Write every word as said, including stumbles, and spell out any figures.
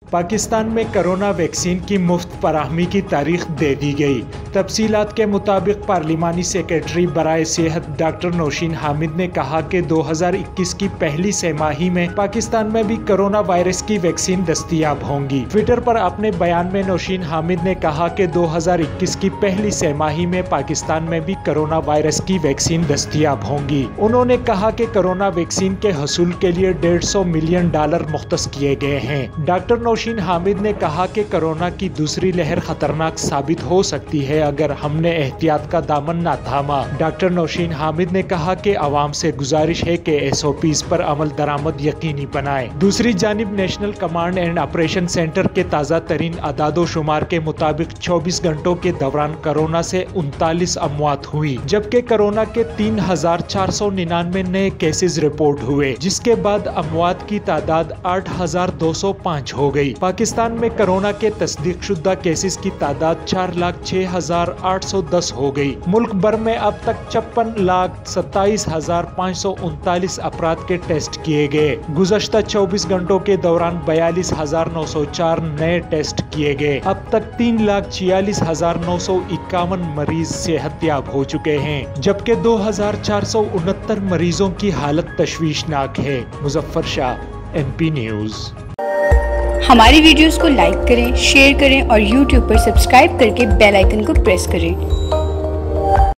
पाकिस्तान में corona vaccine की मुफ्त फराहमी की तारीख दे दी गई। तफसीलात के मुताबिक पार्लिमानी सेक्रेटरी बराए सेहत डॉक्टर नौशीन हामिद ने कहा कि दो हज़ार इक्कीस की पहली छमाही में पाकिस्तान में भी कोरोना वायरस की वैक्सीन दस्तयाब होंगी। ट्विटर पर अपने बयान में नौशीन हामिद ने कहा कि दो हज़ार इक्कीस की पहली छमाही में पाकिस्तान में भी कोरोना वायरस की वैक्सीन दस्तयाब होंगी। उन्होंने कहा कि कोरोना वैक्सीन के हसूल के लिए डेढ़ सौ मिलियन डॉलर मुख्तस किए गए हैं। डॉक्टर नौशीन हामिद ने कहा कि कोरोना की दूसरी लहर खतरनाक साबित हो सकती है अगर हमने एहतियात का दामन न थामा। डॉक्टर नौशीन हामिद ने कहा कि आवाम से गुजारिश है कि एस ओ पीज़ पर अमल दरामद यकीनी बनाएं। दूसरी जानिब national command and operation centre के ताज़ा तरीन अदादो शुमार के मुताबिक चौबीस घंटों के दौरान कोरोना से उनतालीस अमवात हुई, जबकि कोरोना के तीन हजार चार सौ निन्यानवे नए केसेस रिपोर्ट हुए, जिसके बाद अमवात की तादाद आठ हजार दो सौ पाँच हो गई। पाकिस्तान में कोरोना के तस्दीक शुदा केसेस की तादाद चार लाख छह हजार आठ सौ दस हो गई। मुल्क भर में अब तक छप्पन लाख सत्ताईस हजार पाँच सौ उनतालीस अफराद के टेस्ट किए गए। गुज़श्ता चौबीस घंटों के दौरान बयालीस हजार नौ सौ चार नए टेस्ट किए गए। अब तक तीन लाख छियालीस हजार नौ सौ इक्यावन मरीज सेहतयाब हो चुके हैं, जबकि दो हजार चार सौ उनहत्तर मरीजों की हालत तशवीशनाक है। Muzaffar Shah, N P news. हमारी वीडियोस को लाइक करें, शेयर करें और यूट्यूब पर सब्सक्राइब करके बेल आइकन को प्रेस करें।